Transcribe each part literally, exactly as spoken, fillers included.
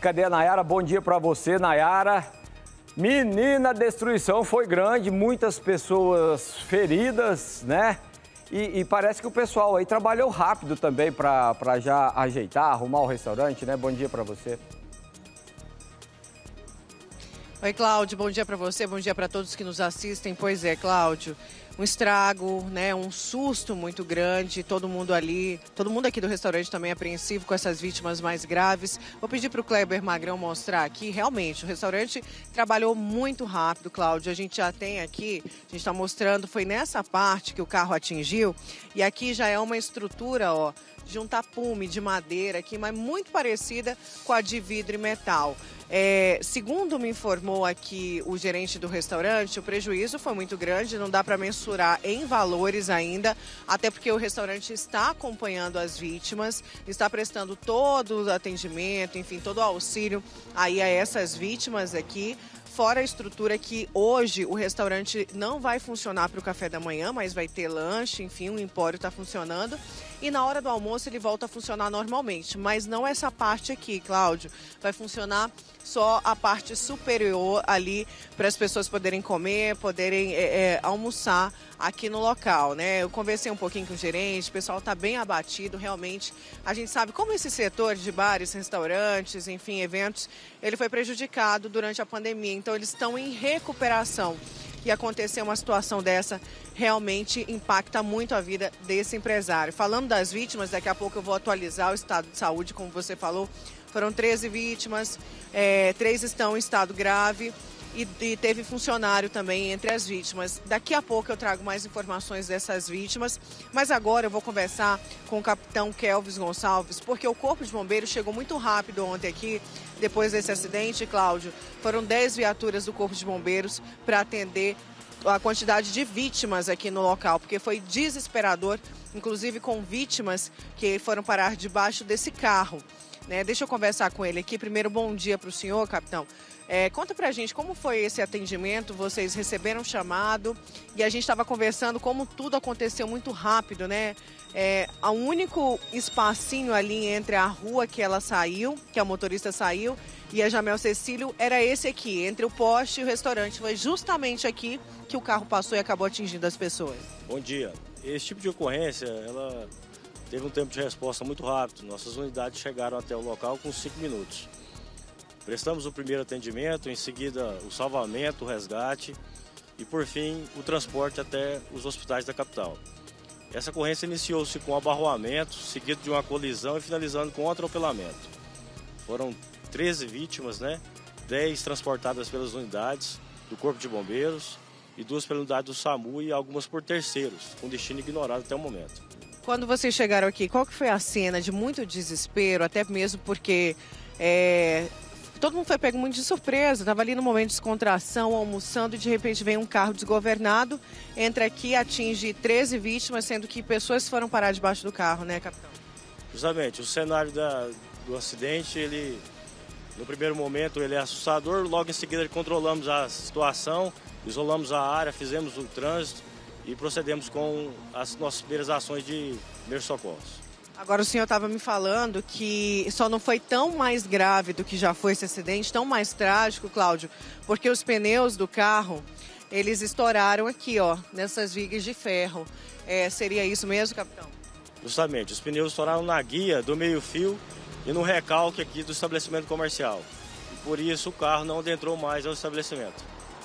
Cadê a Nayara? Bom dia para você, Nayara. Menina, a destruição foi grande, muitas pessoas feridas, né? E, e parece que o pessoal aí trabalhou rápido também para já ajeitar, arrumar o restaurante, né? Bom dia para você. Oi, Cláudio, bom dia para você, bom dia para todos que nos assistem. Pois é, Cláudio, um estrago, né, um susto muito grande, todo mundo ali, todo mundo aqui do restaurante também apreensivo com essas vítimas mais graves. Vou pedir para o Kleber Magrão mostrar aqui, realmente, o restaurante trabalhou muito rápido, Cláudio. A gente já tem aqui, a gente está mostrando, foi nessa parte que o carro atingiu, e aqui já é uma estrutura, ó, de um tapume de madeira aqui, mas muito parecida com a de vidro e metal. É, segundo me informou aqui o gerente do restaurante, o prejuízo foi muito grande, não dá para mensurar em valores ainda, até porque o restaurante está acompanhando as vítimas, está prestando todo o atendimento, enfim, todo o auxílio aí a essas vítimas aqui. Fora a estrutura que hoje o restaurante não vai funcionar para o café da manhã, mas vai ter lanche, enfim, o empório está funcionando. E na hora do almoço ele volta a funcionar normalmente, mas não essa parte aqui, Cláudio. Vai funcionar só a parte superior ali para as pessoas poderem comer, poderem é, é, almoçar aqui no local, né? Eu conversei um pouquinho com o gerente, o pessoal está bem abatido, realmente. A gente sabe como esse setor de bares, restaurantes, enfim, eventos, ele foi prejudicado durante a pandemia, então eles estão em recuperação. E acontecer uma situação dessa realmente impacta muito a vida desse empresário. Falando das vítimas, daqui a pouco eu vou atualizar o estado de saúde, como você falou. Foram treze vítimas, é, três estão em estado grave e, e teve funcionário também entre as vítimas. Daqui a pouco eu trago mais informações dessas vítimas, mas agora eu vou conversar com o capitão Kelvis Gonçalves, porque o Corpo de Bombeiros chegou muito rápido ontem aqui, depois desse acidente, Cláudio. Foram dez viaturas do Corpo de Bombeiros para atender a quantidade de vítimas aqui no local, porque foi desesperador, inclusive com vítimas que foram parar debaixo desse carro. Né? Deixa eu conversar com ele aqui. Primeiro, bom dia para o senhor, capitão. É, conta pra gente como foi esse atendimento, vocês receberam chamado e a gente estava conversando como tudo aconteceu muito rápido, né? É, o único espacinho ali entre a rua que ela saiu, que a motorista saiu, e a Jamel Cecílio era esse aqui, entre o poste e o restaurante. Foi justamente aqui que o carro passou e acabou atingindo as pessoas. Bom dia. Esse tipo de ocorrência, ela teve um tempo de resposta muito rápido. Nossas unidades chegaram até o local com cinco minutos. Prestamos o primeiro atendimento, em seguida o salvamento, o resgate e, por fim, o transporte até os hospitais da capital. Essa ocorrência iniciou-se com abarroamento, seguido de uma colisão e finalizando com um atropelamento. Foram treze vítimas, né? dez transportadas pelas unidades do Corpo de Bombeiros e duas pela unidade do SAMU e algumas por terceiros, com destino ignorado até o momento. Quando vocês chegaram aqui, qual que foi a cena de muito desespero, até mesmo porque é, todo mundo foi pego muito de surpresa, estava ali no momento de descontração, almoçando, e de repente vem um carro desgovernado, entra aqui, atinge treze vítimas, sendo que pessoas foram parar debaixo do carro, né, capitão? Justamente, o cenário da, do acidente, ele, no primeiro momento, ele é assustador, logo em seguida controlamos a situação, isolamos a área, fizemos o trânsito e procedemos com as nossas primeiras ações de primeiros socorros. Agora o senhor estava me falando que só não foi tão mais grave do que já foi esse acidente, tão mais trágico, Cláudio, porque os pneus do carro, eles estouraram aqui, ó, nessas vigas de ferro. É, seria isso mesmo, capitão? Justamente, os pneus estouraram na guia do meio-fio e no recalque aqui do estabelecimento comercial. E por isso o carro não adentrou mais ao estabelecimento.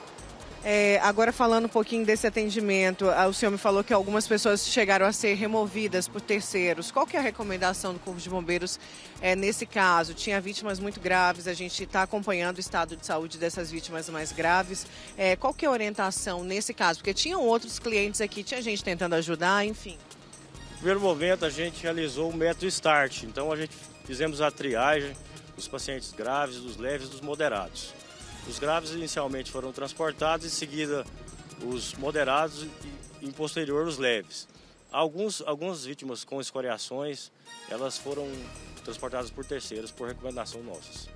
É, agora falando um pouquinho desse atendimento, o senhor me falou que algumas pessoas chegaram a ser removidas por terceiros. Qual que é a recomendação do Corpo de Bombeiros é, nesse caso? Tinha vítimas muito graves, a gente está acompanhando o estado de saúde dessas vítimas mais graves. É, qual que é a orientação nesse caso? Porque tinham outros clientes aqui, tinha gente tentando ajudar, enfim. No primeiro momento a gente realizou o método START, então a gente fizemos a triagem dos pacientes graves, dos leves e dos moderados. Os graves inicialmente foram transportados, em seguida os moderados e em posterior os leves. Alguns, algumas vítimas com escoriações, elas foram transportadas por terceiros por recomendação nossas.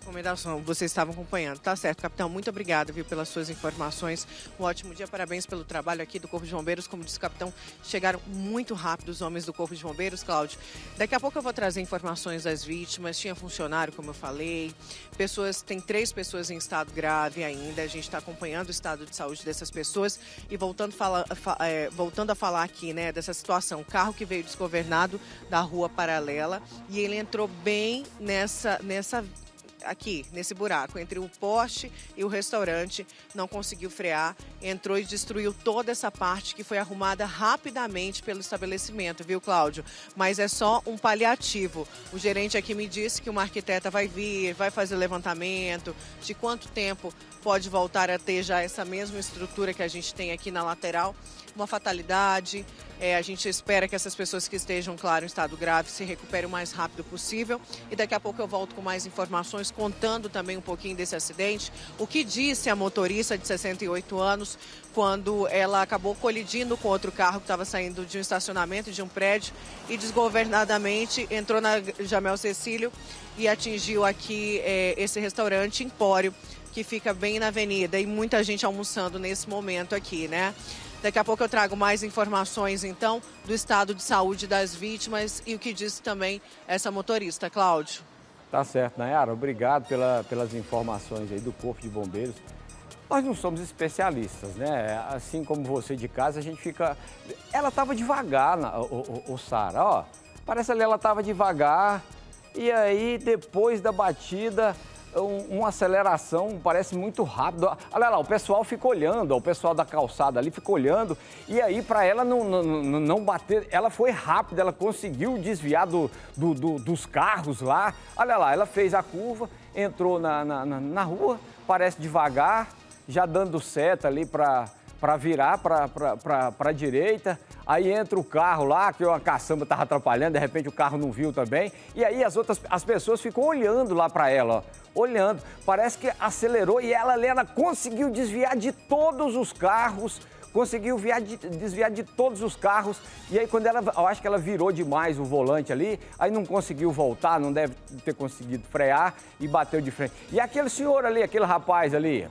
Recomendação, vocês estavam acompanhando. Tá certo, capitão. Muito obrigada, viu, pelas suas informações. Um ótimo dia. Parabéns pelo trabalho aqui do Corpo de Bombeiros. Como disse o capitão, chegaram muito rápido os homens do Corpo de Bombeiros, Cláudio. Daqui a pouco eu vou trazer informações das vítimas. Tinha funcionário, como eu falei. Pessoas, tem três pessoas em estado grave ainda. A gente está acompanhando o estado de saúde dessas pessoas. E voltando, fala, fa, é, voltando a falar aqui, né, dessa situação. Carro que veio desgovernado da rua paralela. E ele entrou bem nessa... nessa aqui, nesse buraco, entre o poste e o restaurante, não conseguiu frear, entrou e destruiu toda essa parte que foi arrumada rapidamente pelo estabelecimento, viu, Cláudio? Mas é só um paliativo. O gerente aqui me disse que uma arquiteta vai vir, vai fazer levantamento, de quanto tempo pode voltar a ter já essa mesma estrutura que a gente tem aqui na lateral. Uma fatalidade, é, a gente espera que essas pessoas que estejam, claro, em estado grave se recuperem o mais rápido possível. E daqui a pouco eu volto com mais informações, contando também um pouquinho desse acidente. O que disse a motorista de sessenta e oito anos, quando ela acabou colidindo com outro carro que estava saindo de um estacionamento de um prédio e desgovernadamente entrou na Jamel Cecílio e atingiu aqui é, esse restaurante Empório, que fica bem na avenida, e muita gente almoçando nesse momento aqui, né? Daqui a pouco eu trago mais informações, então, do estado de saúde das vítimas e o que disse também essa motorista, Cláudio. Tá certo, Nayara. Obrigado pela, pelas informações aí do Corpo de Bombeiros. Nós não somos especialistas, né? Assim como você de casa, a gente fica... Ela estava devagar, o, o, o Sara, ó. Parece ali ela estava devagar e aí, depois da batida... Um, uma aceleração, parece muito rápido. Olha lá, o pessoal fica olhando, o pessoal da calçada ali fica olhando, e aí para ela não, não, não bater, ela foi rápida, ela conseguiu desviar do, do, do, dos carros lá. Olha lá, ela fez a curva, entrou na, na, na, na rua, parece devagar, já dando seta ali para para virar para a direita, aí entra o carro lá, que uma caçamba estava atrapalhando, de repente o carro não viu também, e aí as outras as pessoas ficam olhando lá para ela, ó, olhando, parece que acelerou e ela, ela conseguiu desviar de todos os carros, conseguiu viar de, desviar de todos os carros, e aí quando ela, eu acho que ela virou demais o volante ali, aí não conseguiu voltar, não deve ter conseguido frear e bateu de frente. E aquele senhor ali, aquele rapaz ali,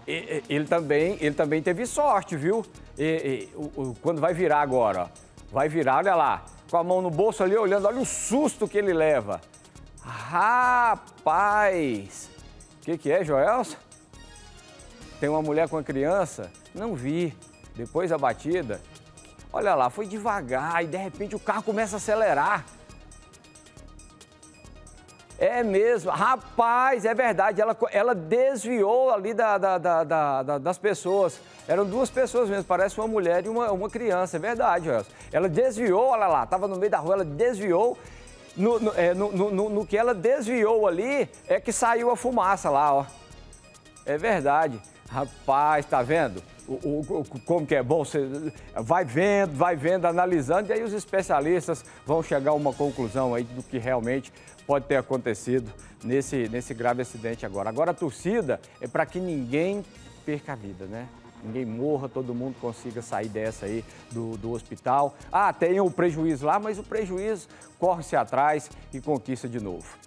ele também, ele também teve sorte, viu? E, e, o, o, quando vai virar agora, ó, vai virar, olha lá, com a mão no bolso ali, olhando, olha o susto que ele leva. Rapaz! O que, que é, Joelson? Tem uma mulher com a criança? Não vi. Depois da batida, olha lá, foi devagar e de repente o carro começa a acelerar. É mesmo, rapaz, é verdade, ela, ela desviou ali da, da, da, da, das pessoas. Eram duas pessoas mesmo, parece uma mulher e uma, uma criança, é verdade, Elcio. Ela desviou, olha lá, estava no meio da rua, ela desviou. No, no, é, no, no, no que ela desviou ali, é que saiu a fumaça lá, ó. É verdade. Rapaz, tá vendo? O, o, o, como que é bom, você vai vendo, vai vendo, analisando, e aí os especialistas vão chegar a uma conclusão aí do que realmente pode ter acontecido nesse, nesse grave acidente agora. Agora a torcida é para que ninguém perca a vida, né? Ninguém morra, todo mundo consiga sair dessa aí do, do hospital. Ah, tem o prejuízo lá, mas o prejuízo corre-se atrás e conquista de novo.